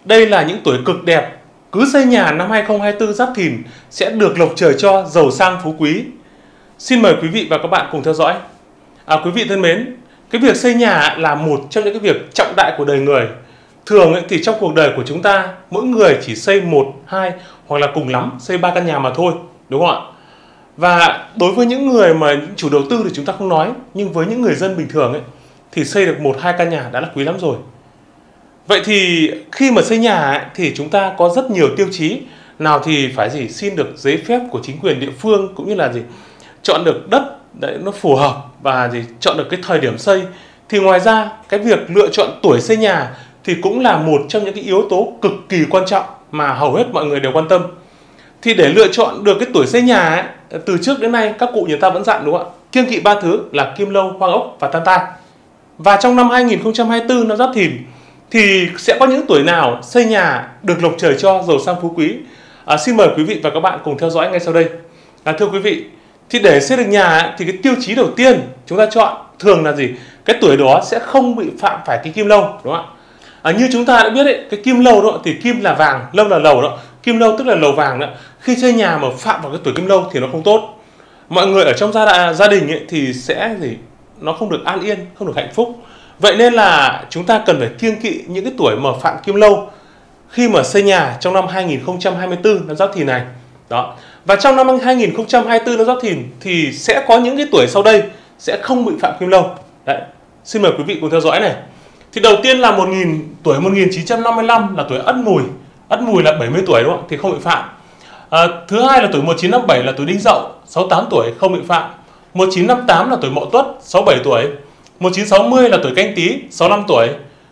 Đây là những tuổi cực đẹp, cứ xây nhà năm 2024 Giáp Thìn sẽ được lộc trời cho, giàu sang phú quý. Xin mời quý vị và các bạn cùng theo dõi. Quý vị thân mến, cái việc xây nhà là một trong những cái việc trọng đại của đời người. Thường thì trong cuộc đời của chúng ta, mỗi người chỉ xây 1, 2 hoặc là cùng lắm xây 3 căn nhà mà thôi, đúng không ạ? Và đối với những người mà những chủ đầu tư thì chúng ta không nói, nhưng với những người dân bình thường thì xây được 1, 2 căn nhà đã là quý lắm rồi. Vậy thì khi mà xây nhà thì chúng ta có rất nhiều tiêu chí. Nào thì phải xin được giấy phép của chính quyền địa phương, cũng như là chọn được đất nó phù hợp và chọn được cái thời điểm xây. Thì ngoài ra cái việc lựa chọn tuổi xây nhà thì cũng là một trong những cái yếu tố cực kỳ quan trọng mà hầu hết mọi người đều quan tâm. Thì để lựa chọn được cái tuổi xây nhà từ trước đến nay các cụ người ta vẫn dặn, đúng không ạ? Kiêng kỵ 3 thứ là kim lâu, hoang ốc và tam tai. Và trong năm 2024 nó Giáp Thìn thì sẽ có những tuổi nào xây nhà được lộc trời cho, giàu sang phú quý? Xin mời quý vị và các bạn cùng theo dõi ngay sau đây. Thưa quý vị, thì để xây được nhà thì cái tiêu chí đầu tiên chúng ta chọn thường là gì? Cái tuổi đó sẽ không bị phạm phải cái kim lâu, đúng không ạ? Như chúng ta đã biết cái kim lâu đó thì kim là vàng, lâu là lầu đó. Kim lâu tức là lầu vàng đó. Khi xây nhà mà phạm vào cái tuổi kim lâu thì nó không tốt. Mọi người ở trong gia đình thì sẽ nó không được an yên, không được hạnh phúc. Vậy nên là chúng ta cần phải kiêng kỵ những cái tuổi mà phạm kim lâu khi mà xây nhà trong năm 2024 năm Giáp Thìn này. Đó. Và trong năm 2024 năm Giáp Thìn thì sẽ có những cái tuổi sau đây sẽ không bị phạm kim lâu. Đấy. Xin mời quý vị cùng theo dõi này. Thì đầu tiên là tuổi 1955 là tuổi Ất Mùi. Ất Mùi là 70 tuổi, đúng không? Thì không bị phạm. Thứ hai là tuổi 1957 là tuổi Đinh Dậu, 68 tuổi, không bị phạm. 1958 là tuổi Mậu Tuất, 67 tuổi. 1960 là tuổi Canh Tý, 65 tuổi.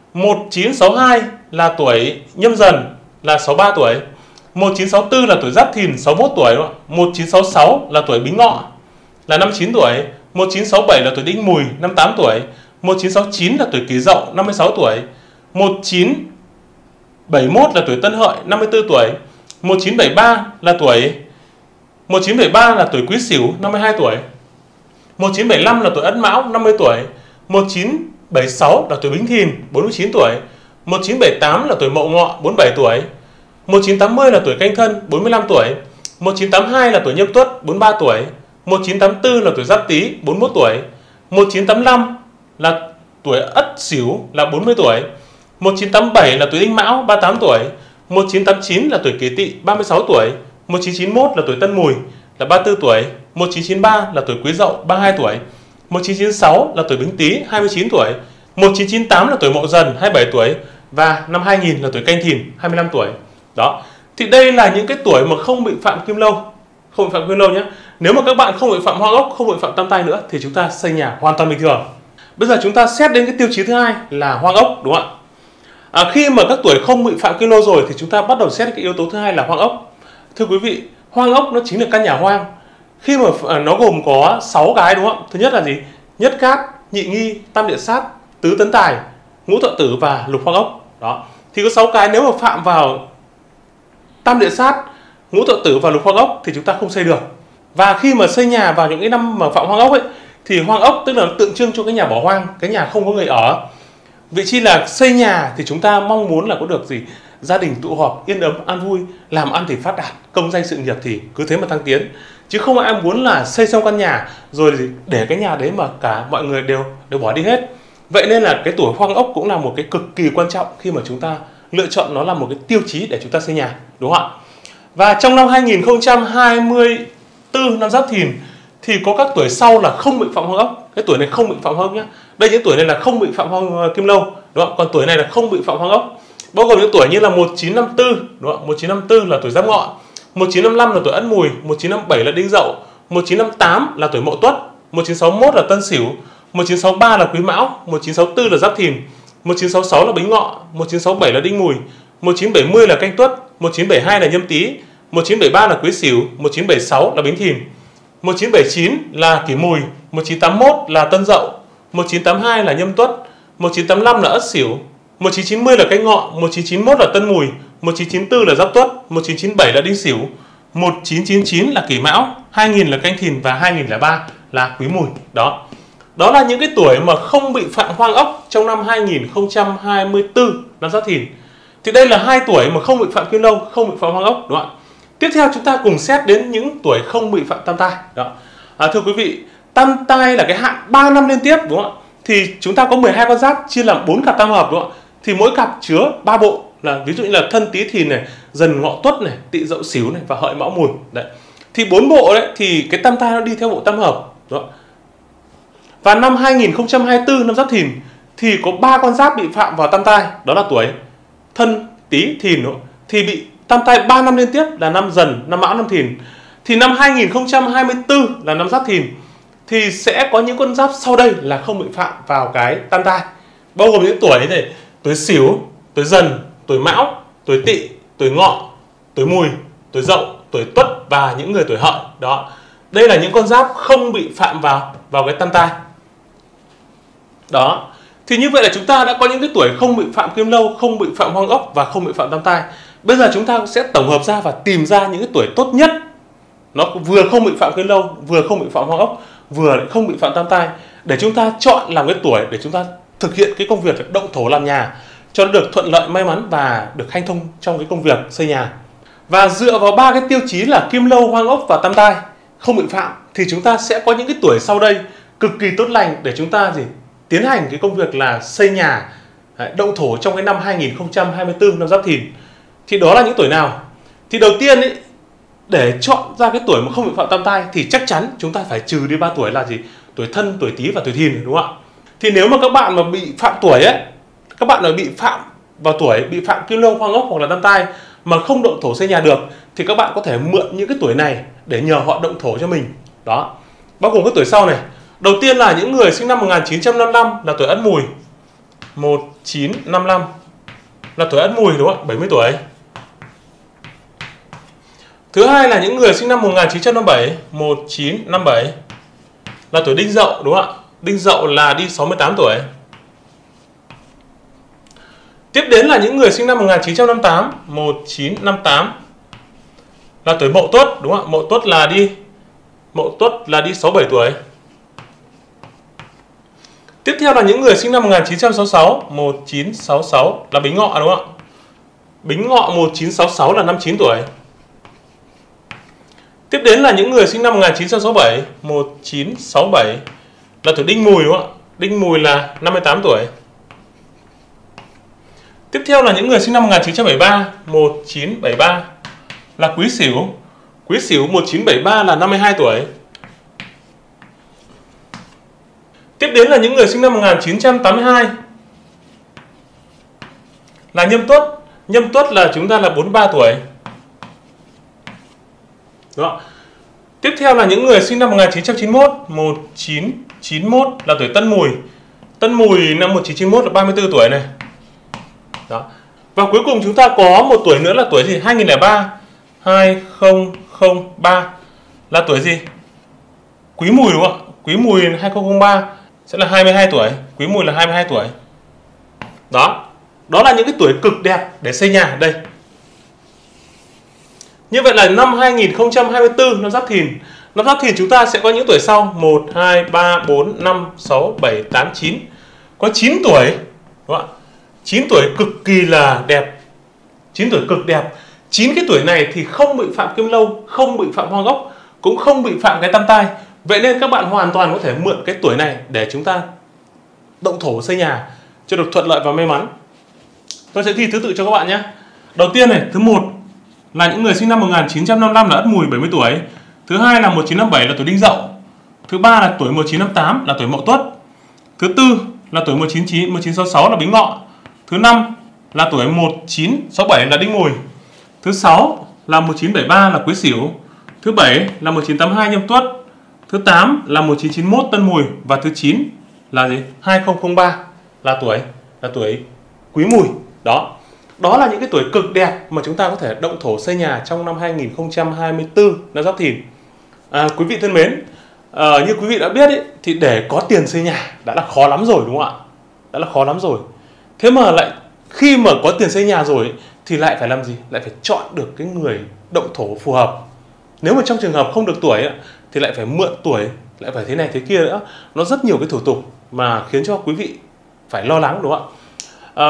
1962 là tuổi Nhâm Dần, là 63 tuổi. 1964 là tuổi Giáp Thìn, 61 tuổi, đúng không? 1966 là tuổi Bính Ngọ, là 59 tuổi. 1967 là tuổi Đinh Mùi, 58 tuổi. 1969 là tuổi Kỷ Dậu, 56 tuổi. 1971 là tuổi Tân Hợi, 54 tuổi. 1973 là tuổi Quý Sửu, 52 tuổi. 1975 là tuổi Ất Mão, 50 tuổi. 1976 là tuổi Bính Thìn, 49 tuổi. 1978 là tuổi Mậu Ngọ, 47 tuổi. 1980 là tuổi Canh Thân, 45 tuổi. 1982 là tuổi Nhâm Tuất, 43 tuổi. 1984 là tuổi Giáp Tý, 41 tuổi. 1985 là tuổi Ất Sửu, là 40 tuổi. 1987 là tuổi Đinh Mão, 38 tuổi. 1989 là tuổi Kỷ Tỵ, 36 tuổi. 1991 là tuổi Tân Mùi, là 34 tuổi. 1993 là tuổi Quý Dậu, 32 tuổi. 1996 là tuổi Bính Tý, 29 tuổi. 1998 là tuổi Mậu Dần, 27 tuổi. Và năm 2000 là tuổi Canh Thìn, 25 tuổi. Đó. Thì đây là những cái tuổi mà không bị phạm kim lâu. Không bị phạm kim lâu nhé. Nếu mà các bạn không bị phạm hoang ốc, không bị phạm tam tai nữa thì chúng ta xây nhà hoàn toàn bình thường. Bây giờ chúng ta xét đến cái tiêu chí thứ hai là hoang ốc, đúng không ạ? Khi mà các tuổi không bị phạm kim lâu rồi thì chúng ta bắt đầu xét cái yếu tố thứ hai là hoang ốc. Thưa quý vị, hoang ốc nó chính là căn nhà hoang. Khi mà nó gồm có 6 cái, đúng không? Thứ nhất là gì? Nhất cát, nhị nghi, tam địa sát, tứ tấn tài, ngũ thọ tử và lục hoang ốc. Đó. Thì có 6 cái nếu mà phạm vào tam địa sát, ngũ thọ tử và lục hoang ốc thì chúng ta không xây được. Và khi mà xây nhà vào những cái năm mà phạm hoang ốc thì hoang ốc tức là tượng trưng cho cái nhà bỏ hoang, cái nhà không có người ở. Vị trí là xây nhà thì chúng ta mong muốn là có được gia đình tụ họp yên ấm an vui, làm ăn thì phát đạt, công danh sự nghiệp thì cứ thế mà thăng tiến. Chứ không ai muốn là xây xong căn nhà rồi để cái nhà đấy mà cả mọi người đều bỏ đi hết. Vậy nên là cái tuổi hoang ốc cũng là một cái cực kỳ quan trọng khi mà chúng ta lựa chọn nó là một cái tiêu chí để chúng ta xây nhà, đúng không ạ? Và trong năm 2024 năm Giáp Thìn thì có các tuổi sau là không bị phạm hoang ốc. Cái tuổi này không bị phạm hoang ốc nhé. Đây những tuổi này là không bị phạm hoang kim lâu, đúng không? Còn tuổi này là không bị phạm hoang ốc. Bao gồm những tuổi như là 1954, đúng không? 1954 là tuổi Giáp Ngọ, 1955 là tuổi Ất Mùi, 1957 là Đinh Dậu, 1958 là tuổi Mậu Tuất, 1961 là Tân Sửu, 1963 là Quý Mão, 1964 là Giáp Thìn, 1966 là Bính Ngọ, 1967 là Đinh Mùi, 1970 là Canh Tuất, 1972 là Nhâm Tý, 1973 là Quý Sửu, 1976 là Bính Thìn, 1979 là Kỷ Mùi, 1981 là Tân Dậu, 1982 là Nhâm Tuất, 1985 là Ất Sửu, 1990 là Canh Ngọ, 1991 là Tân Mùi, 1994 là Giáp Tuất, 1997 là Đinh Sửu, 1999 là Kỷ Mão, 2000 là Canh Thìn và 2003 là Quý Mùi. Đó là những cái tuổi mà không bị phạm hoang ốc trong năm 2024 năm Giáp Thìn. Thì đây là 2 tuổi mà không bị phạm kim lâu, không bị phạm hoang ốc, đúng không ạ? Tiếp theo chúng ta cùng xét đến những tuổi không bị phạm tam tai. Đó. Thưa quý vị, tam tai là cái hạn 3 năm liên tiếp, đúng không ạ? Thì chúng ta có 12 con giáp chia làm 4 cặp tam hợp, đúng không ạ? Thì mỗi cặp chứa 3 bộ, là ví dụ như là Thân Tý Thìn này, Dần Ngọ Tuất này, Tỵ Dậu Sửu này và Hợi Mão Mùi. Đấy. Thì 4 bộ đấy thì cái tam tai nó đi theo bộ tam hợp, đúng không? Và năm 2024 năm Giáp Thìn thì có 3 con giáp bị phạm vào tam tai, đó là tuổi Thân, Tý, Thìn, đúng không? Thì bị tam tai 3 năm liên tiếp là năm Dần, năm Mão, năm Thìn. Thì năm 2024 là năm Giáp Thìn thì sẽ có những con giáp sau đây là không bị phạm vào cái tam tai, bao gồm những tuổi này: tuổi Sửu, tuổi Dần, tuổi Mão, tuổi Tỵ, tuổi Ngọ, tuổi Mùi, tuổi Dậu, tuổi Tuất và những người tuổi Hợi. Đó, đây là những con giáp không bị phạm vào cái tam tai. Đó, thì như vậy là chúng ta đã có những cái tuổi không bị phạm kim lâu, không bị phạm hoang ốc và không bị phạm tam tai. Bây giờ chúng ta sẽ tổng hợp ra và tìm ra những cái tuổi tốt nhất, nó vừa không bị phạm kim lâu, vừa không bị phạm hoang ốc, vừa lại không bị phạm tam tai, để chúng ta chọn làm cái tuổi để chúng ta thực hiện cái công việc động thổ làm nhà cho nó được thuận lợi, may mắn và được hanh thông trong cái công việc xây nhà. Và dựa vào 3 cái tiêu chí là kim lâu, hoang ốc và tam tai không bị phạm thì chúng ta sẽ có những cái tuổi sau đây cực kỳ tốt lành để chúng ta tiến hành cái công việc là xây nhà động thổ trong cái năm 2024 năm Giáp Thìn. Thì đó là những tuổi nào? Thì đầu tiên ấy, để chọn ra cái tuổi mà không bị phạm tam tai thì chắc chắn chúng ta phải trừ đi 3 tuổi là gì? Tuổi Thân, tuổi Tý và tuổi Thìn, đúng không ạ? Thì nếu mà các bạn mà bị phạm tuổi ấy, các bạn mà bị phạm vào tuổi, bị phạm kim lâu, hoang ốc hoặc là tam tai mà không động thổ xây nhà được thì các bạn có thể mượn những cái tuổi này để nhờ họ động thổ cho mình. Đó, bao gồm các tuổi sau này. Đầu tiên là những người sinh năm 1955 là tuổi Ất Mùi. 1955 là tuổi Ất Mùi, đúng không? 70 tuổi. Thứ hai là những người sinh năm 1957, 1957 là tuổi Đinh Dậu, đúng không ạ? Đinh Dậu là đi 68 tuổi. Tiếp đến là những người sinh năm 1958, 1958 là tuổi Mậu Tuất, đúng không ạ? Mậu Tuất là đi 67 tuổi. Tiếp theo là những người sinh năm 1966, 1966 là Bính Ngọ, đúng không ạ? Bính Ngọ 1966 là 59 tuổi. Tiếp đến là những người sinh năm 1967, 1967 là tuổi Đinh Mùi, đúng không ạ? Đinh Mùi là 58 tuổi. Tiếp theo là những người sinh năm 1973, 1973 là Quý Sửu. Quý Sửu 1973 là 52 tuổi. Tiếp đến là những người sinh năm 1982 là Nhâm Tuất. Nhâm Tuất là chúng ta là 43 tuổi. Đó. Tiếp theo là những người sinh năm 1991, 1991 là tuổi Tân Mùi. Tân Mùi năm 1991 là 34 tuổi này. Đó. Và cuối cùng chúng ta có một tuổi nữa là tuổi gì? 2003. 2003 là tuổi gì? Quý Mùi, đúng không ạ? Quý Mùi 2003 sẽ là 22 tuổi. Quý Mùi là 22 tuổi. Đó. Đó là những cái tuổi cực đẹp để xây nhà ở đây. Như vậy là năm 2024 năm Giáp Thìn. Năm Giáp Thìn chúng ta sẽ có những tuổi sau: 1, 2, 3, 4, 5, 6, 7, 8, 9. Có 9 tuổi, đúng không ạ? 9 tuổi cực kỳ là đẹp. 9 tuổi cực đẹp. 9 cái tuổi này thì không bị phạm kim lâu, không bị phạm hoang ốc, cũng không bị phạm cái tam tai. Vậy nên các bạn hoàn toàn có thể mượn cái tuổi này để chúng ta động thổ xây nhà cho được thuận lợi và may mắn. Tôi sẽ ghi thứ tự cho các bạn nhé. Đầu tiên này, thứ 1 là những người sinh năm 1955 là Ất Mùi 70 tuổi. Thứ hai là 1957 là tuổi Đinh Dậu. Thứ ba là tuổi 1958 là tuổi Mậu Tuất. Thứ tư là tuổi 1966 là Bính Ngọ. Thứ năm là tuổi 1967 là Đinh Mùi. Thứ sáu là 1973 là Quý Sửu. Thứ bảy là 1982 Nhâm Tuất. Thứ 8 là 1991 Tân Mùi. Và thứ 9 là gì? 2003 là tuổi Quý Mùi. Đó là những cái tuổi cực đẹp mà chúng ta có thể động thổ xây nhà trong năm 2024 năm Giáp Thìn. Quý vị thân mến, như quý vị đã biết ấy, thì để có tiền xây nhà đã là khó lắm rồi, đúng không ạ? Đã là khó lắm rồi. Thế mà lại khi mà có tiền xây nhà rồi ấy, thì lại phải làm gì? Lại phải chọn được cái người động thổ phù hợp. Nếu mà trong trường hợp không được tuổi ấy, thì lại phải mượn tuổi, lại phải thế này thế kia nữa. Nó rất nhiều cái thủ tục mà khiến cho quý vị phải lo lắng, đúng không ạ?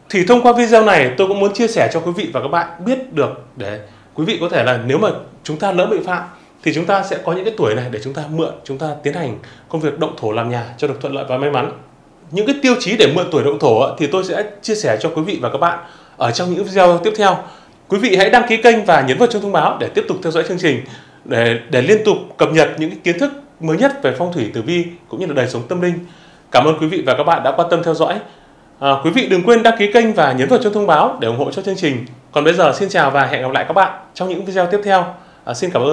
Thì thông qua video này tôi cũng muốn chia sẻ cho quý vị và các bạn biết được, để quý vị có thể là nếu mà chúng ta lỡ bị phạm thì chúng ta sẽ có những cái tuổi này để chúng ta mượn, chúng ta tiến hành công việc động thổ làm nhà cho được thuận lợi và may mắn. Những cái tiêu chí để mượn tuổi động thổ thì tôi sẽ chia sẻ cho quý vị và các bạn ở trong những video tiếp theo. Quý vị hãy đăng ký kênh và nhấn vào chuông thông báo để tiếp tục theo dõi chương trình, để liên tục cập nhật những cái kiến thức mới nhất về phong thủy tử vi cũng như là đời sống tâm linh. Cảm ơn quý vị và các bạn đã quan tâm theo dõi. Quý vị đừng quên đăng ký kênh và nhấn vào chuông thông báo để ủng hộ cho chương trình. Còn bây giờ xin chào và hẹn gặp lại các bạn trong những video tiếp theo. Xin cảm ơn.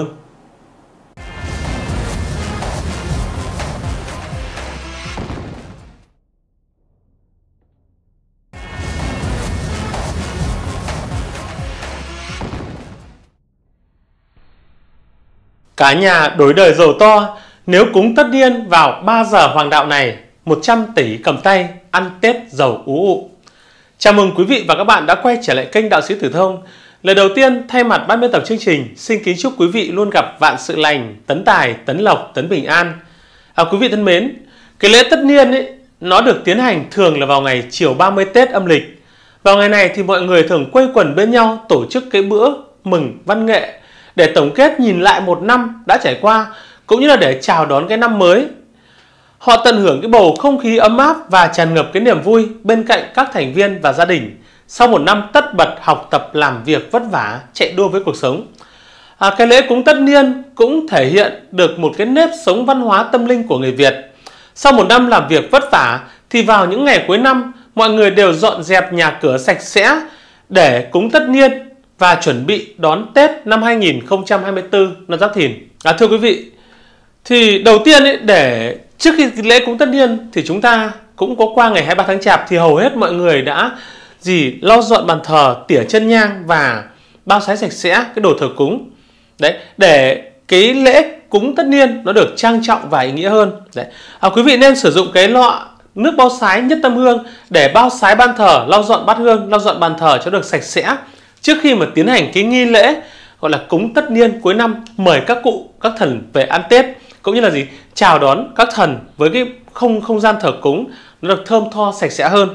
Cả nhà đổi đời giàu to nếu cúng tất niên vào 3 giờ hoàng đạo này, 100 tỷ cầm tay, ăn Tết giàu ú ụ. Chào mừng quý vị và các bạn đã quay trở lại kênh Đạo Sĩ Tử Thông. Lời đầu tiên, thay mặt ban biên tập chương trình, xin kính chúc quý vị luôn gặp vạn sự lành, tấn tài, tấn lộc, tấn bình an. Quý vị thân mến, cái lễ tất niên nó được tiến hành thường là vào ngày chiều 30 Tết âm lịch. Vào ngày này thì mọi người thường quây quần bên nhau tổ chức cái bữa mừng văn nghệ để tổng kết nhìn lại một năm đã trải qua, cũng như là để chào đón cái năm mới. Họ tận hưởng cái bầu không khí ấm áp và tràn ngập cái niềm vui bên cạnh các thành viên và gia đình sau một năm tất bật học tập làm việc vất vả, chạy đua với cuộc sống. Cái lễ cúng tất niên cũng thể hiện được một cái nếp sống văn hóa tâm linh của người Việt. Sau một năm làm việc vất vả thì vào những ngày cuối năm, mọi người đều dọn dẹp nhà cửa sạch sẽ để cúng tất niên và chuẩn bị đón Tết năm 2024 năm Giáp Thìn. Thưa quý vị, thì đầu tiên để trước khi lễ cúng tất niên thì chúng ta cũng có qua ngày 23 tháng Chạp thì hầu hết mọi người đã lau dọn bàn thờ, tỉa chân nhang và bao sái sạch sẽ cái đồ thờ cúng. Đấy, để cái lễ cúng tất niên nó được trang trọng và ý nghĩa hơn. Đấy. Quý vị nên sử dụng cái lọ nước bao sái Nhất Tâm Hương để bao sái ban thờ, lau dọn bát hương, lau dọn bàn thờ cho được sạch sẽ trước khi mà tiến hành cái nghi lễ gọi là cúng tất niên cuối năm, mời các cụ, các thần về ăn Tết, cũng như là chào đón các thần với cái không gian thờ cúng nó được thơm tho sạch sẽ hơn.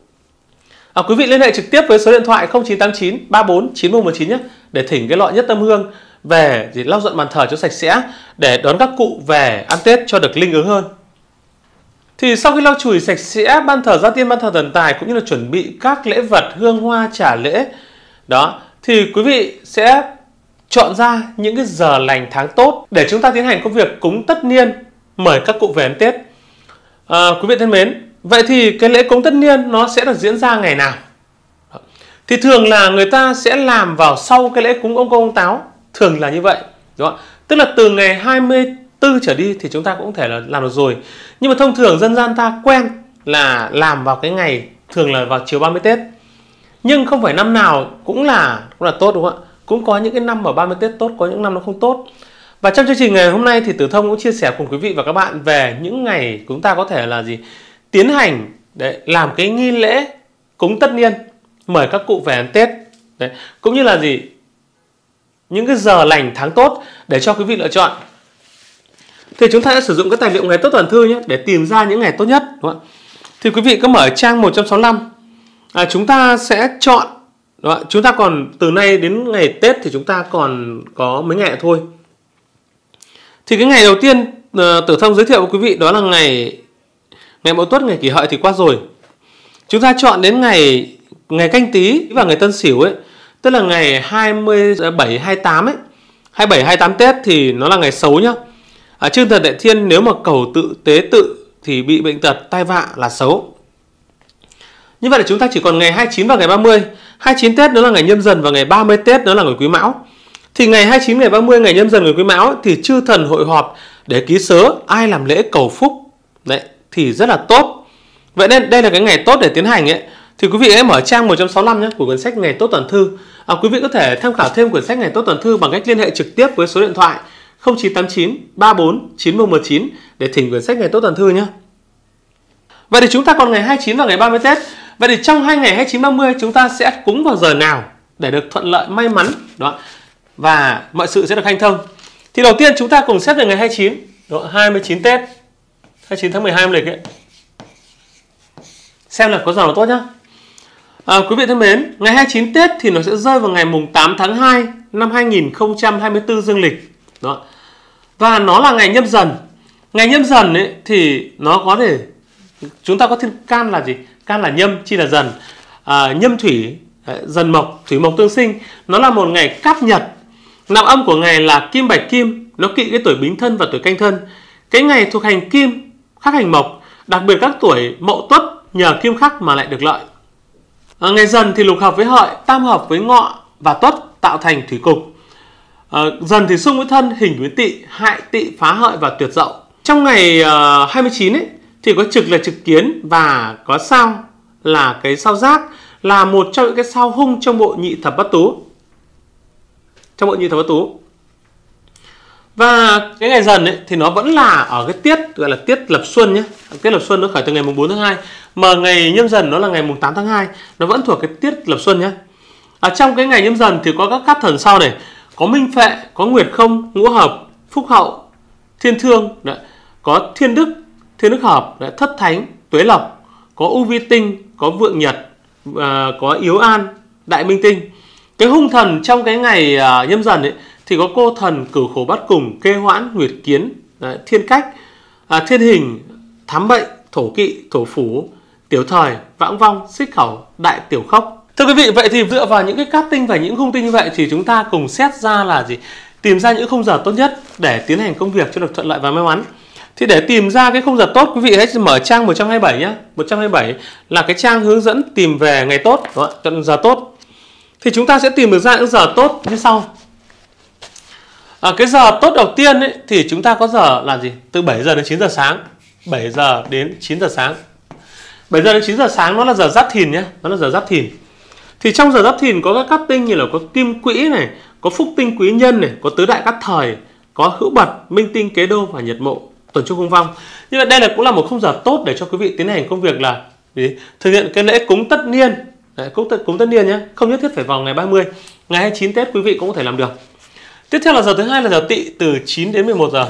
Quý vị liên hệ trực tiếp với số điện thoại 0989 34 9119 nhé, để thỉnh cái lọ Nhất Tâm Hương về lau dọn bàn thờ cho sạch sẽ để đón các cụ về ăn Tết cho được linh ứng hơn. Thì sau khi lau chùi sạch sẽ ban thờ gia tiên, ban thờ thần tài cũng như là chuẩn bị các lễ vật, hương hoa, trà lễ đó, thì quý vị sẽ chọn ra những cái giờ lành tháng tốt để chúng ta tiến hành công việc cúng tất niên, mời các cụ về ăn Tết. Quý vị thân mến, vậy thì cái lễ cúng tất niên nó sẽ được diễn ra ngày nào? Thì thường là người ta sẽ làm vào sau cái lễ cúng ông Công ông Táo, thường là như vậy, đúng không? Tức là từ ngày 24 trở đi thì chúng ta cũng có thể là làm được rồi. Nhưng mà thông thường dân gian ta quen là làm vào cái ngày thường là vào chiều 30 Tết. Nhưng không phải năm nào cũng là tốt, đúng không ạ? Cũng có những cái năm ở 30 Tết tốt, có những năm nó không tốt. Và trong chương trình ngày hôm nay thì Tử Thông cũng chia sẻ cùng quý vị và các bạn về những ngày chúng ta có thể là tiến hành để làm cái nghi lễ cúng tất niên, mời các cụ về ăn Tết. Đấy. Cũng như là những cái giờ lành tháng tốt để cho quý vị lựa chọn. Thì chúng ta sẽ sử dụng cái tài liệu ngày tốt toàn thư nhé để tìm ra những ngày tốt nhất, đúng không ạ? Thì quý vị cứ mở trang 165. Chúng ta sẽ chọn, đúng không? Chúng ta còn từ nay đến ngày Tết thì chúng ta còn có mấy ngày thôi. Thì cái ngày đầu tiên Tử Thông giới thiệu với quý vị đó là ngày Mậu Tuất, ngày Kỷ Hợi thì qua rồi. Chúng ta chọn đến ngày Canh Tý và ngày Tân Sửu ấy, tức là ngày 27, 28 ấy. 27, 28 Tết thì nó là ngày xấu nhá. Chư thần Đại Thiên nếu mà cầu tự tế tự thì bị bệnh tật, tai vạ là xấu. Như vậy là chúng ta chỉ còn ngày 29 và ngày 30. 29 Tết đó là ngày Nhâm Dần và ngày 30 Tết đó là ngày Quý Mão. Thì ngày 29, ngày 30, ngày Nhâm Dần, ngày Quý Mão thì chư thần hội họp để ký sớ ai làm lễ cầu phúc. Đấy, thì rất là tốt. Vậy nên đây là cái ngày tốt để tiến hành ấy. Thì quý vị hãy mở trang 165 nhé của cuốn sách Ngày Tốt Toàn Thư. Quý vị có thể tham khảo thêm quyển sách Ngày Tốt Toàn Thư bằng cách liên hệ trực tiếp với số điện thoại 0989 34 9119 để thỉnh quyển sách Ngày Tốt Toàn Thư nhé. Vậy thì chúng ta còn ngày 29 và ngày 30 Tết. Vậy thì trong hai ngày 29, 30 chúng ta sẽ cúng vào giờ nào để được thuận lợi, may mắn đó, và mọi sự sẽ được hanh thông. Thì đầu tiên chúng ta cùng xét về ngày 29, đó, 29 Tết, 29 tháng 12 âm lịch ấy. Xem là có giờ nào tốt nhá. Quý vị thân mến, ngày 29 Tết thì nó sẽ rơi vào ngày mùng 8 tháng 2 năm 2024 dương lịch. Đó. Và nó là ngày Nhâm Dần. Ngày Nhâm Dần ấy thì nó có thể, chúng ta có thiên can là gì? Can là nhâm, chi là dần. Nhâm thủy, dần mộc, thủy mộc tương sinh. Nó là một ngày cát nhật. Nạp âm của ngày là kim bạch kim, nó kỵ cái tuổi Bính Thân và tuổi Canh Thân. Cái ngày thuộc hành kim, khắc hành mộc, đặc biệt các tuổi Mậu Tuất nhờ kim khắc mà lại được lợi. Ngày Dần thì lục hợp với Hợi, tam hợp với Ngọ và Tuất tạo thành thủy cục. Dần thì xung với Thân, hình với Tỵ, hại Tỵ, phá Hợi và tuyệt Dậu. Trong ngày 29 ấy thì có trực là trực Kiến và có sao là cái sao Giác, là một trong những cái sao hung trong bộ Nhị Thập Bát Tú. Trong bộ Nhị Thập Bát Tú. Và cái ngày Dần ấy thì nó vẫn là ở cái tiết gọi là tiết lập xuân nhé. Tiết lập xuân nó khởi từ ngày mùng 4 tháng 2, mà ngày Nhâm Dần nó là ngày mùng 8 tháng 2, nó vẫn thuộc cái tiết lập xuân nhé. Trong cái ngày Nhâm Dần thì có các cát thần sau này, có Minh Phệ, có Nguyệt Không, Ngũ Hợp, Phúc Hậu, Thiên Thương, đấy. Có Thiên Đức Hợp, đấy. Thất Thánh, Tuế Lộc, có U Vi Tinh, có Vượng Nhật, có Yếu An, Đại Minh Tinh. Cái hung thần trong cái ngày Nhâm Dần ấy thì có Cô Thần, Cửu Khổ Bát Cùng, Kê Hoãn, Nguyệt Kiến, Thiên Cách, Thiên Hình, Thám Bệnh, Thổ Kỵ, Thổ Phủ, Tiểu Thời, Vãng Vong, Xích Khẩu, Đại Tiểu Khốc. Thưa quý vị, vậy thì dựa vào những cái cát tinh và những khung tinh như vậy thì chúng ta cùng xét ra là gì? Tìm ra những khung giờ tốt nhất để tiến hành công việc cho được thuận lợi và may mắn. Thì để tìm ra cái khung giờ tốt, quý vị hãy mở trang 127 nhé. 127 là cái trang hướng dẫn tìm về ngày tốt, chọn giờ tốt. Thì chúng ta sẽ tìm được ra những giờ tốt như sau. Cái giờ tốt đầu tiên ấy, thì chúng ta có giờ là gì? Từ 7 giờ đến 9 giờ sáng. 7 giờ đến 9 giờ sáng. 7 giờ đến 9 giờ sáng nó là giờ Giáp Thìn nhé. Nó là giờ Giáp Thìn. Thì trong giờ Giáp Thìn có các cát tinh như là có Kim Quỹ này, có Phúc Tinh Quý Nhân này, có Tứ Đại Cát Thời, có Hữu Bật, Minh Tinh Kế Đô và Nhật Mộ, Tuần Trung Hung Vong. Nhưng mà đây cũng là một khung giờ tốt để cho quý vị tiến hành công việc là thực hiện cái lễ cúng tất niên. Đấy, cúng tất niên nhé. Không nhất thiết phải vào ngày 30. Ngày 29 Tết quý vị cũng có thể làm được. Tiếp theo là giờ thứ hai là giờ Tỵ, từ 9 đến 11 giờ.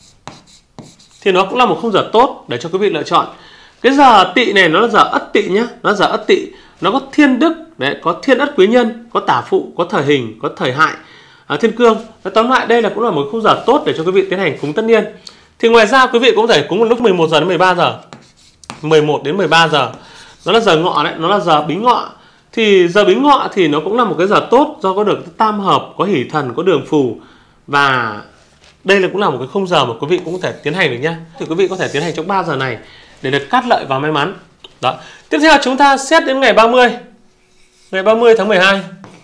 Thì nó cũng là một khung giờ tốt để cho quý vị lựa chọn. Cái giờ Tỵ này nó là giờ Ất Tỵ nhé. Nó là giờ Ất Tỵ. Nó có Thiên Đức, đấy, có Thiên Ất Quý Nhân, có Tả Phụ, có Thời Hình, có Thời Hại, Thiên Cương. Tóm lại đây là cũng là một khung giờ tốt để cho quý vị tiến hành cúng tất niên. Thì ngoài ra quý vị cũng có thể cúng vào lúc 11 giờ đến 13 giờ. 11 đến 13 giờ. Nó là giờ Ngọ đấy, nó là giờ Bính Ngọ. Thì giờ Bính Ngọ thì nó cũng là một cái giờ tốt do có được tam hợp, có hỷ thần, có đường phù. Và đây là cũng là một cái khung giờ mà quý vị cũng có thể tiến hành được nhá. Thì quý vị có thể tiến hành trong 3 giờ này để được cát lợi và may mắn. Đó. Tiếp theo chúng ta xét đến ngày 30. Ngày 30 tháng 12.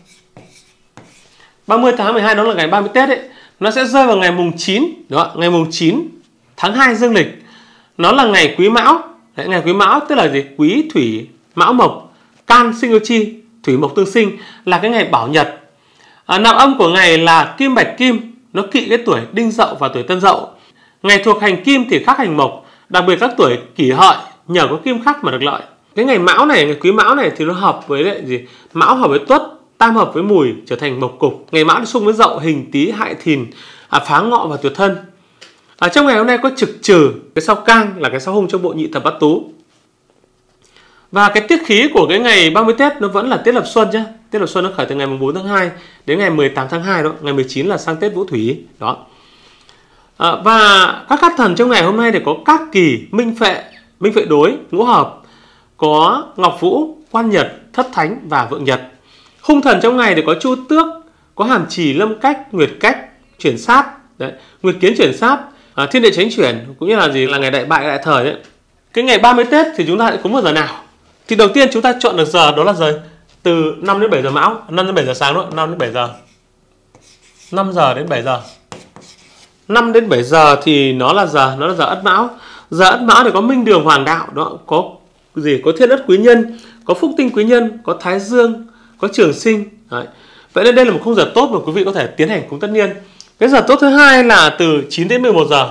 30 tháng 12 đó là ngày 30 Tết ấy. Nó sẽ rơi vào ngày mùng 9. Đó, ngày mùng 9 tháng 2 dương lịch. Nó là ngày Quý Mão. Đấy, ngày Quý Mão tức là gì? Quý Thủy Mão Mộc, can sinh yêu chi, thủy mộc tương sinh, là cái ngày Bảo Nhật. Nạp âm của ngày là kim bạch kim, nó kỵ cái tuổi Đinh Dậu và tuổi Tân Dậu. Ngày thuộc hành kim thì khắc hành mộc, đặc biệt các tuổi Kỷ Hợi nhờ có kim khắc mà được lợi. Cái ngày Mão này, ngày Quý Mão này thì nó hợp với lại gì? Mão hợp với Tuất, tam hợp với Mùi trở thành mộc cục. Ngày Mão thì xung với Dậu, Hình, Tý, Hại, Thìn, phá Ngọ và tuyệt Thân. Trong ngày hôm nay có trực trừ cái sao Cang là cái sao hung trong bộ Nhị Thập Bát Tú. Và cái tiết khí của cái ngày 30 Tết nó vẫn là tiết lập xuân nhé. Tiết lập xuân nó khởi từ ngày 4 tháng 2 đến ngày 18 tháng 2 đó. Ngày 19 là sang Tết Vũ Thủy. Đó. Và các cát thần trong ngày hôm nay thì có Cát Kỳ, Minh Phệ đối, Ngũ Hợp, có Ngọc Vũ, Quan Nhật, Thất Thánh và Vượng Nhật. Hung thần trong ngày thì có Chu Tước, có Hàm Trì, Lâm Cách, Nguyệt Cách, Chuyển Sát, đấy, Nguyệt Kiến chuyển sát, Thiên Địa Chánh chuyển, cũng như là gì, là ngày đại bại đại thời đấy. Cái ngày 30 Tết thì chúng ta lại cúng vào giờ nào? Thì đầu tiên chúng ta chọn được giờ, đó là giờ từ 5 đến 7 giờ Mão, 5 đến 7 giờ sáng đó, 5 đến 7 giờ. 5 giờ đến 7 giờ. 5 đến 7 giờ thì nó là giờ Ất Mão. Giờ Ất Mão thì có Minh Đường Hoàng Đạo, đó có gì? Có Thiên Ất Quý Nhân, có Phúc Tinh Quý Nhân, có Thái Dương, có Trường Sinh. Đấy. Vậy nên đây là một khung giờ tốt mà quý vị có thể tiến hành cúng tất niên. Cái giờ tốt thứ hai là từ 9 đến 11 giờ.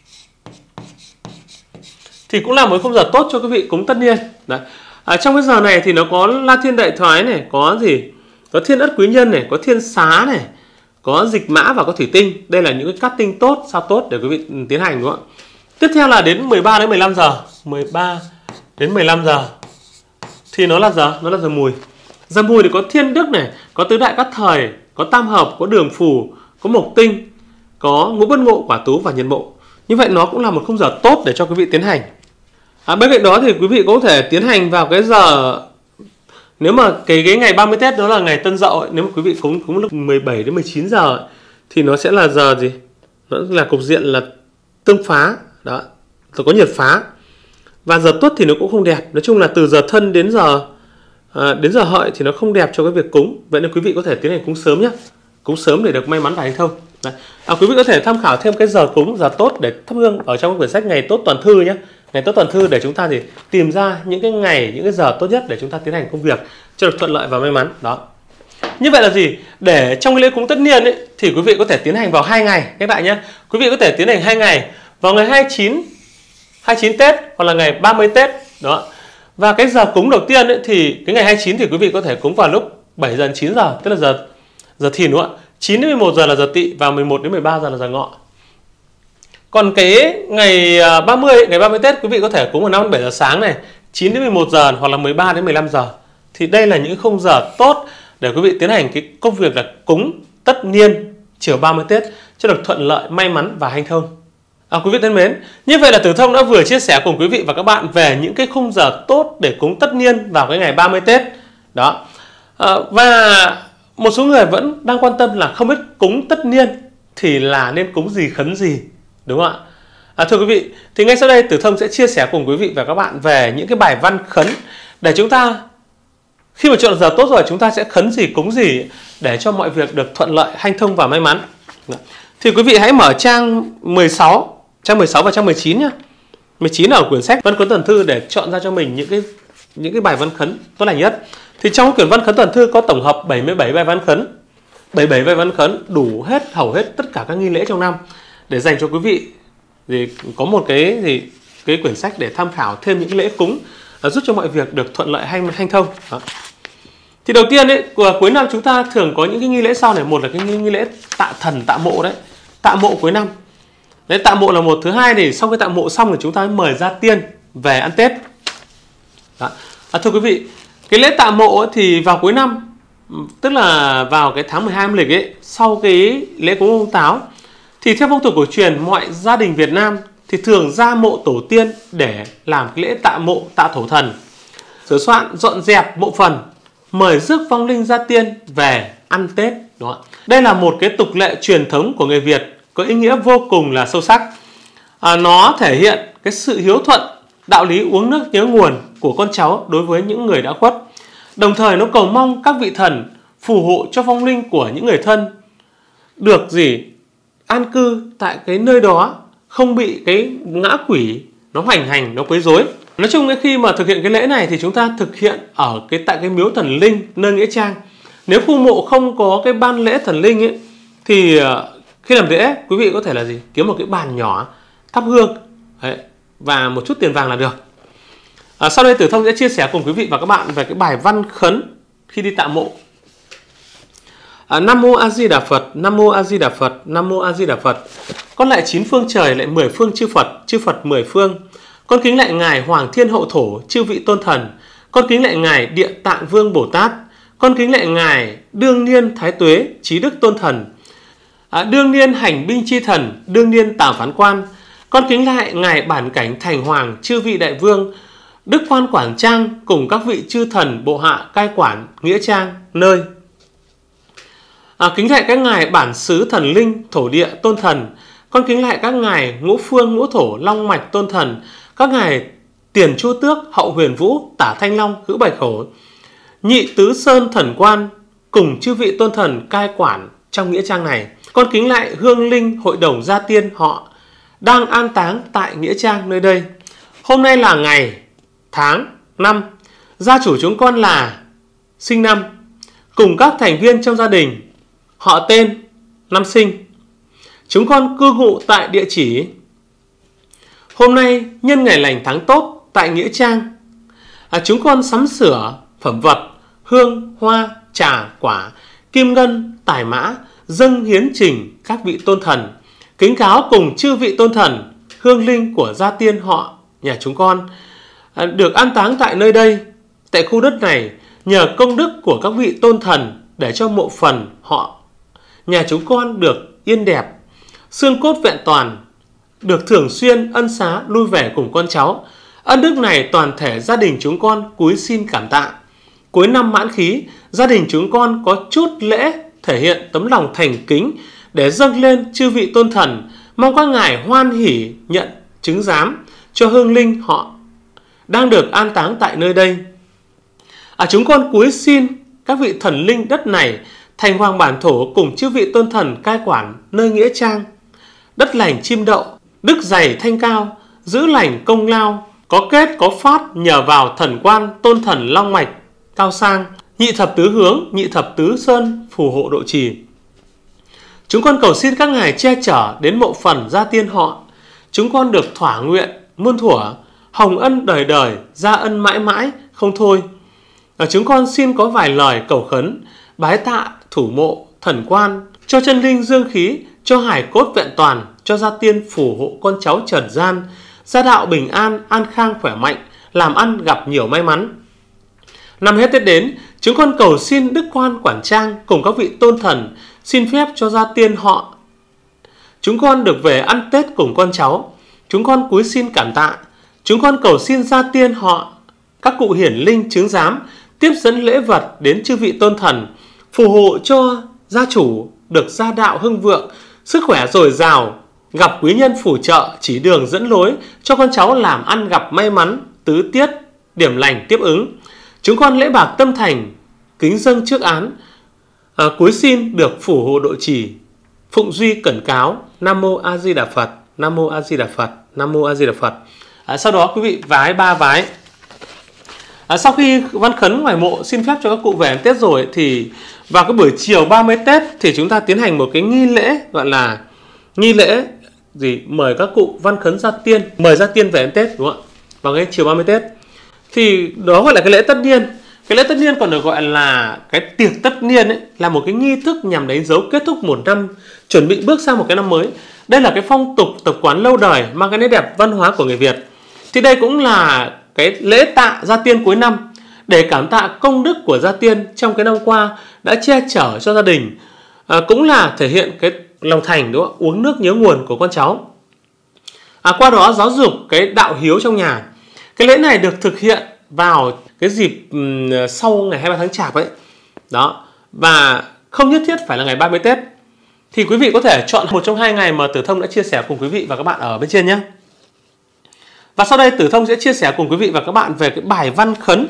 Thì cũng là một khung giờ tốt cho quý vị cúng tất niên. Đấy. Trong cái giờ này thì nó có La Thiên Đại Thoái này, có gì? Có Thiên Ất Quý Nhân này, có Thiên Xá này, có Dịch Mã và có Thủy Tinh. Đây là những cái cát tinh tốt, sao tốt để quý vị tiến hành, đúng không ạ? Tiếp theo là đến 13 đến 15 giờ. 13 đến 15 giờ thì nó là giờ mùi. Giờ mùi thì có thiên đức này, có tứ đại cát thời, có tam hợp, có đường phù, có mộc tinh, có ngũ bất ngộ, quả tú và nhân mộ. Như vậy nó cũng là một khung giờ tốt để cho quý vị tiến hành. Bên cạnh đó thì quý vị cũng có thể tiến hành vào cái giờ, nếu mà cái ngày 30 Tết đó là ngày Tân Dậu ấy, nếu mà quý vị cúng lúc 17 đến 19 giờ ấy, thì nó sẽ là giờ gì? Nó là cục diện là tương phá đó, rồi có nhiệt phá. Và giờ tuất thì nó cũng không đẹp. Nói chung là từ giờ thân đến giờ hợi thì nó không đẹp cho cái việc cúng. Vậy nên quý vị có thể tiến hành cúng sớm nhé. Cúng sớm để được may mắn và hành thông. Quý vị có thể tham khảo thêm cái giờ cúng, giờ tốt để thắp hương ở trong cái quyển sách Ngày Tốt Toàn Thư nhé. Ngày Tốt Toàn Thư để chúng ta thì tìm ra những cái ngày, những cái giờ tốt nhất để chúng ta tiến hành công việc cho được thuận lợi và may mắn. Đó. Như vậy là gì? Để trong cái lễ cúng tất niên ấy, thì quý vị có thể tiến hành vào 2 ngày. Các bạn nhé. Quý vị có thể tiến hành 2 ngày. Vào ngày 29 Tết hoặc là ngày 30 Tết. Đó. Và cái giờ cúng đầu tiên ấy, thì cái ngày 29 thì quý vị có thể cúng vào lúc 7 giờ đến 9 giờ. Tức là giờ thìn đúng không ạ? 9 đến 11 giờ là giờ tỵ và 11 đến 13 giờ là giờ ngọ. Còn cái ngày 30 Tết quý vị có thể cúng vào 5 đến 7 giờ sáng này, 9 đến 11 giờ hoặc là 13 đến 15 giờ. Thì đây là những khung giờ tốt để quý vị tiến hành cái công việc là cúng tất niên chiều 30 Tết cho được thuận lợi, may mắn và hanh thông. Quý vị thân mến, như vậy là Tử Thông đã vừa chia sẻ cùng quý vị và các bạn về những cái khung giờ tốt để cúng tất niên vào cái ngày 30 Tết. Đó. Và một số người vẫn đang quan tâm là không biết cúng tất niên thì là nên cúng gì, khấn gì, đúng không ạ? Thưa quý vị, thì ngay sau đây Tử Thông sẽ chia sẻ cùng quý vị và các bạn về những cái bài văn khấn để chúng ta khi mà chọn giờ tốt rồi chúng ta sẽ khấn gì, cúng gì để cho mọi việc được thuận lợi, hanh thông và may mắn. Thì quý vị hãy mở trang 16 và trang 19 nhé. 19 ở quyển sách Văn Khấn Toàn Thư để chọn ra cho mình những cái bài văn khấn tốt lành nhất. Thì trong quyển Văn Khấn Toàn Thư có tổng hợp 77 bài văn khấn. 77 bài văn khấn đủ hết hầu hết tất cả các nghi lễ trong năm để dành cho quý vị. Thì có một cái quyển sách để tham khảo thêm những lễ cúng giúp cho mọi việc được thuận lợi, hanh thông. Đó. Thì đầu tiên ấy, cuối năm chúng ta thường có những cái nghi lễ sau này. Một là cái nghi lễ tạ thần, tạ mộ đấy. Tạ mộ cuối năm. Đấy, tạ mộ là một. Thứ hai thì sau khi tạ mộ xong thì chúng ta mới mời gia tiên về ăn Tết. Đó. Thưa quý vị, cái lễ tạ mộ ấy thì vào cuối năm, tức là vào cái tháng 12 âm lịch ấy, sau cái lễ cúng ông Táo, thì theo phong tục cổ truyền, mọi gia đình Việt Nam thì thường ra mộ tổ tiên để làm cái lễ tạ mộ, tạ thổ thần, sửa soạn, dọn dẹp mộ phần, mời rước vong linh gia tiên về ăn Tết. Đó. Đây là một cái tục lệ truyền thống của người Việt có ý nghĩa vô cùng là sâu sắc. Nó thể hiện cái sự hiếu thuận, đạo lý uống nước nhớ nguồn của con cháu đối với những người đã khuất. Đồng thời nó cầu mong các vị thần phù hộ cho vong linh của những người thân được an cư tại cái nơi đó, không bị cái ngã quỷ nó hoành hành, nó quấy rối. Nói chung khi mà thực hiện cái lễ này thì chúng ta thực hiện tại cái miếu thần linh nơi nghĩa trang. Nếu khu mộ không có cái ban lễ thần linh ấy, thì khi làm lễ quý vị có thể là kiếm một cái bàn nhỏ thắp hương đấy, và một chút tiền vàng là được. Sau đây Tử Thông sẽ chia sẻ cùng quý vị và các bạn về cái bài văn khấn khi đi tạ mộ. Nam mô A Di Đà Phật, Nam mô A Di Đà Phật, Nam mô A Di Đà Phật. Con lại 9 phương trời, lại 10 phương chư Phật 10 phương. Con kính lại ngài Hoàng Thiên Hậu Thổ, chư vị tôn thần. Con kính lại ngài Địa Tạng Vương Bồ Tát. Con kính lại ngài Đương Niên Thái Tuế, Trí Đức Tôn Thần. Đương Niên Hành Binh Chi Thần, Đương Niên Tảo Phán Quan. Con kính lại ngài Bản Cảnh Thành Hoàng, chư vị đại vương, Đức Quan Quản Trang cùng các vị chư thần bộ hạ cai quản nghĩa trang nơi. Kính lại các ngài Bản Xứ Thần Linh, Thổ Địa Tôn Thần. Con kính lại các ngài Ngũ Phương Ngũ Thổ Long Mạch Tôn Thần, các ngài Tiền Chu Tước, Hậu Huyền Vũ, Tả Thanh Long, Hữu Bạch Hổ, Nhị Tứ Sơn Thần Quan cùng chư vị tôn thần cai quản trong nghĩa trang này. Con kính lại hương linh hội đồng gia tiên họ đang an táng tại nghĩa trang nơi đây. Hôm nay là ngày, tháng, năm, gia chủ chúng con là sinh năm, cùng các thành viên trong gia đình, họ tên, năm sinh. Chúng con cư ngụ tại địa chỉ. Hôm nay nhân ngày lành tháng tốt tại nghĩa trang, chúng con sắm sửa phẩm vật, hương, hoa, trà, quả, kim ngân, tài mã, dâng hiến trình các vị tôn thần, kính cáo cùng chư vị tôn thần, hương linh của gia tiên họ nhà chúng con được an táng tại nơi đây. tại khu đất này nhờ công đức của các vị tôn thần để cho mộ phần họ nhà chúng con được yên đẹp, xương cốt vẹn toàn, được thường xuyên ân xá lui về cùng con cháu. Ân đức này toàn thể gia đình chúng con cúi xin cảm tạ. Cuối năm Mãn Khí, gia đình chúng con có chút lễ thể hiện tấm lòng thành kính để dâng lên chư vị tôn thần, mong các ngài hoan hỉ nhận chứng giám cho hương linh họ đang được an táng tại nơi đây. Chúng con cúi xin các vị thần linh đất này, thành hoàng bản thổ cùng chư vị tôn thần cai quản nơi nghĩa trang, đất lành chim đậu, đức dày thanh cao, giữ lành công lao, có kết có phát nhờ vào thần quan tôn thần long mạch cao sang, nhị thập tứ hướng, nhị thập tứ sơn phù hộ độ trì. Chúng con cầu xin các ngài che chở đến mộ phần gia tiên họ, chúng con được thỏa nguyện muôn thuở, hồng ân đời đời, gia ân mãi mãi không thôi. Chúng con xin có vài lời cầu khấn, bái tạ thủ mộ thần quan, cho chân linh dương khí, cho hải cốt vẹn toàn, cho gia tiên phù hộ con cháu trần gian, gia đạo bình an, an khang khỏe mạnh, làm ăn gặp nhiều may mắn. Năm hết Tết đến, chúng con cầu xin Đức Quan Quản Trang cùng các vị tôn thần xin phép cho gia tiên họ chúng con được về ăn Tết cùng con cháu. Chúng con cúi xin cảm tạ. Chúng con cầu xin gia tiên họ, các cụ hiển linh chứng giám tiếp dẫn lễ vật đến chư vị tôn thần, phù hộ cho gia chủ được gia đạo hưng vượng, sức khỏe dồi dào, gặp quý nhân phù trợ chỉ đường dẫn lối, cho con cháu làm ăn gặp may mắn, tứ tiết điểm lành tiếp ứng. Chúng con lễ bạc tâm thành kính dâng trước án, cúi xin được phù hộ độ trì, phụng duy cẩn cáo. Nam mô A Di Đà Phật, Nam mô A Di Đà Phật, Nam mô A Di Đà Phật. Sau đó quý vị vái 3 vái. Sau khi văn khấn ngoài mộ xin phép cho các cụ về ăn Tết rồi, thì vào cái buổi chiều 30 Tết thì chúng ta tiến hành một cái nghi lễ, gọi là nghi lễ gì, mời các cụ văn khấn gia tiên, mời gia tiên về ăn Tết, đúng không ạ? Vào cái chiều 30 Tết thì đó gọi là cái lễ tất niên. Cái lễ tất niên còn được gọi là cái tiệc tất niên ấy, là một cái nghi thức nhằm đánh dấu kết thúc một năm, chuẩn bị bước sang một cái năm mới. Đây là cái phong tục tập quán lâu đời mang cái nét đẹp văn hóa của người Việt. Thì đây cũng là cái lễ tạ gia tiên cuối năm để cảm tạ công đức của gia tiên trong cái năm qua đã che chở cho gia đình, cũng là thể hiện cái lòng thành, đúng không? Uống nước nhớ nguồn của con cháu. Qua đó giáo dục cái đạo hiếu trong nhà. Cái lễ này được thực hiện vào cái dịp sau ngày 23 tháng Chạp ấy. Đó. Và không nhất thiết phải là ngày 30 Tết. Thì quý vị có thể chọn một trong 2 ngày mà Tử Thông đã chia sẻ cùng quý vị và các bạn ở bên trên nhé. Và sau đây Tử Thông sẽ chia sẻ cùng quý vị và các bạn về cái bài văn khấn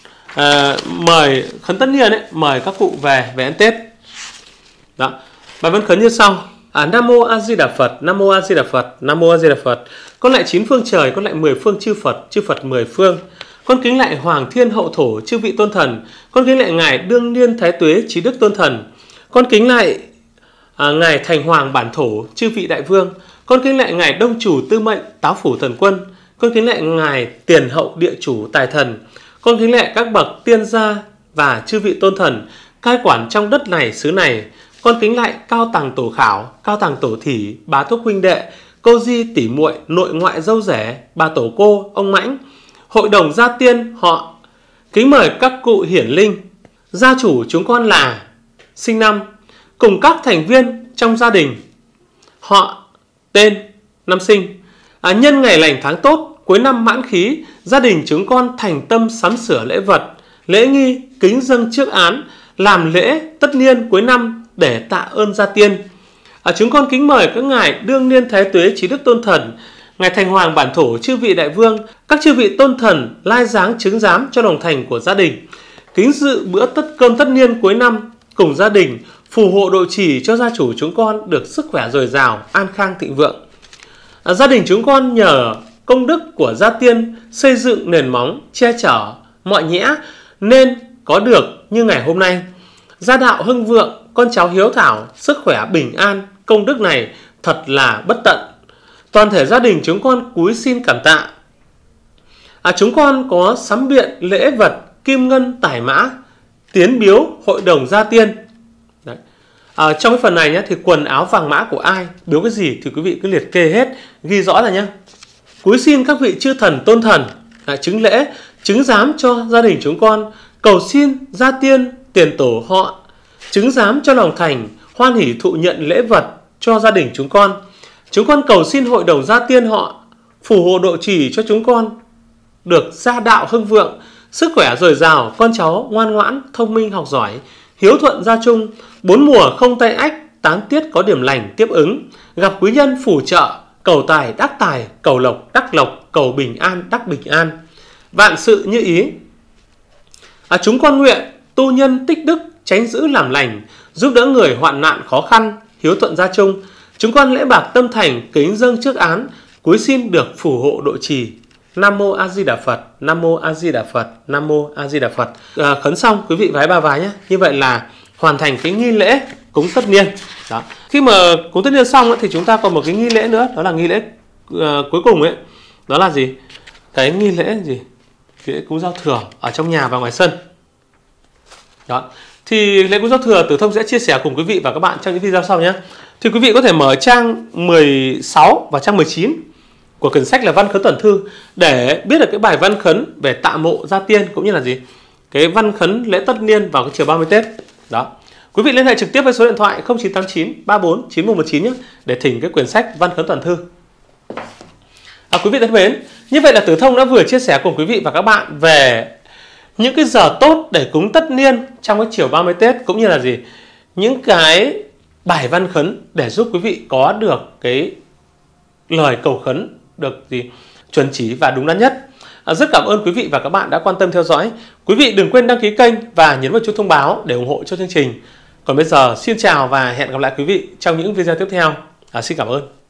mời khấn tất niên ấy, mời các cụ về ăn Tết. Đó. Bài văn khấn như sau. Nam mô A Di Đà Phật, Nam mô A Di Đà Phật, Nam mô A Di Đà Phật. Con lại 9 phương trời, con lại 10 phương chư Phật 10 phương. Con kính lại Hoàng Thiên Hậu Thổ chư vị tôn thần. Con kính lại ngài Đương Niên Thái Tuế Trí Đức tôn thần. Con kính lại ngài Thành Hoàng Bản Thổ chư vị đại vương. Con kính lại ngài Đông Chủ Tư Mệnh Táo Phủ Thần Quân. Con kính lại ngài Tiền Hậu Địa Chủ Tài Thần. Con kính lại các bậc tiên gia và chư vị tôn thần cai quản trong đất này xứ này. Con kính lại Cao Tàng Tổ Khảo, Cao Tàng Tổ Thỉ, Bá Thúc huynh đệ, cô di tỷ muội, nội ngoại dâu rể, bà tổ cô, ông Mãnh, hội đồng gia tiên họ. Kính mời các cụ hiển linh, gia chủ chúng con là sinh năm, cùng các thành viên trong gia đình, họ, tên, năm sinh. Nhân ngày lành tháng tốt, cuối năm Mãn Khí, gia đình chúng con thành tâm sắm sửa lễ vật, lễ nghi, kính dâng trước án, làm lễ tất niên cuối năm để tạ ơn gia tiên. Chúng con kính mời các ngài Đương Niên Thái Tuế Trí Đức tôn thần, ngài Thành Hoàng Bản Thổ chư vị đại vương, các chư vị tôn thần lai dáng chứng giám cho lòng thành của gia đình, kính dự bữa cơm tất niên cuối năm cùng gia đình, phù hộ độ trì cho gia chủ chúng con được sức khỏe dồi dào, an khang thịnh vượng. Gia đình chúng con nhờ công đức của gia tiên xây dựng nền móng che chở mọi nhẽ nên có được như ngày hôm nay. Gia đạo hưng vượng, con cháu hiếu thảo, sức khỏe bình an, công đức này thật là bất tận. Toàn thể gia đình chúng con cúi xin cảm tạ. Chúng con có sắm biện lễ vật kim ngân tài mã tiến biếu hội đồng gia tiên. Đấy. Trong cái phần này nhé, thì quần áo vàng mã của ai, biếu cái gì thì quý vị cứ liệt kê hết, ghi rõ ra nhé. Cúi xin các vị chư thần tôn thần chứng lễ chứng giám cho gia đình chúng con, cầu xin gia tiên tiền tổ họ chứng giám cho lòng thành, hoan hỷ thụ nhận lễ vật cho gia đình chúng con. Chúng con cầu xin hội đồng gia tiên họ phù hộ độ trì cho chúng con được gia đạo hưng vượng, sức khỏe dồi dào, con cháu ngoan ngoãn, thông minh học giỏi, hiếu thuận gia chung, 4 mùa không tay ách, 8 tiết có điểm lành tiếp ứng, gặp quý nhân phù trợ, cầu tài, cầu lộc đắc lộc, cầu bình an đắc bình an, vạn sự như ý. Chúng con nguyện tu nhân tích đức, tránh giữ làm lành, giúp đỡ người hoạn nạn khó khăn, hiếu thuận gia chung. Chúng con lễ bạc tâm thành kính dâng trước án, cúi xin được phù hộ độ trì. Nam mô A Di Đà Phật, Nam mô A Di Đà Phật, Nam mô A Di Đà Phật. Khấn xong quý vị vái 3 vái nhé. Như vậy là hoàn thành cái nghi lễ cúng tất niên. Đó. Khi mà cúng tất niên xong thì chúng ta còn một cái nghi lễ nữa, đó là nghi lễ cuối cùng ấy. Đó là gì? Cái nghi lễ gì? Nghi lễ cúng giao thừa ở trong nhà và ngoài sân. Đó. Thì lễ cúng giao thừa Tử Thông sẽ chia sẻ cùng quý vị và các bạn trong những video sau nhé. Thì quý vị có thể mở trang 16 và trang 19 của quyển sách là Văn Khấn Tuần Thư để biết được cái bài văn khấn về tạ mộ gia tiên, cũng như là gì? Cái văn khấn lễ tất niên vào cái chiều 30 Tết. Đó. Quý vị liên hệ trực tiếp với số điện thoại 0989 34 9119 nhé để thỉnh cái quyển sách Văn Khấn Tuần Thư. Quý vị thân mến, như vậy là Tử Thông đã vừa chia sẻ cùng quý vị và các bạn về những cái giờ tốt để cúng tất niên trong cái chiều 30 Tết, cũng như là gì? Những cái bài văn khấn để giúp quý vị có được cái lời cầu khấn được gì? Chuẩn chỉ và đúng đắn nhất. Rất cảm ơn quý vị và các bạn đã quan tâm theo dõi. Quý vị đừng quên đăng ký kênh và nhấn vào chuông thông báo để ủng hộ cho chương trình. Còn bây giờ xin chào và hẹn gặp lại quý vị trong những video tiếp theo. Xin cảm ơn.